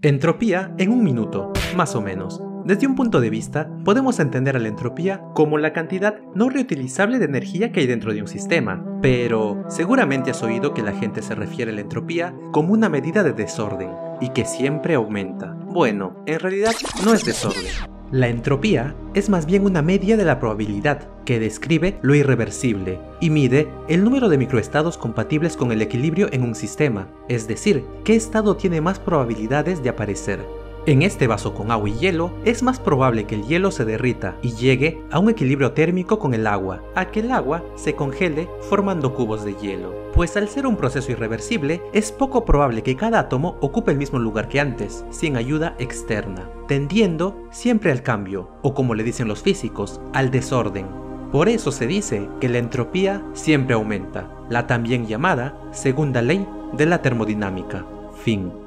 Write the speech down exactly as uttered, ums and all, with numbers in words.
Entropía en un minuto, más o menos. Desde un punto de vista, podemos entender a la entropía como la cantidad no reutilizable de energía que hay dentro de un sistema, pero seguramente has oído que la gente se refiere a la entropía como una medida de desorden, y que siempre aumenta. Bueno, en realidad no es desorden. La entropía es más bien una media de la probabilidad, que describe lo irreversible, y mide el número de microestados compatibles con el equilibrio en un sistema, es decir, qué estado tiene más probabilidades de aparecer. En este vaso con agua y hielo, es más probable que el hielo se derrita y llegue a un equilibrio térmico con el agua, a que el agua se congele formando cubos de hielo. Pues al ser un proceso irreversible, es poco probable que cada átomo ocupe el mismo lugar que antes, sin ayuda externa, tendiendo siempre al cambio, o como le dicen los físicos, al desorden. Por eso se dice que la entropía siempre aumenta, la también llamada segunda ley de la termodinámica. Fin.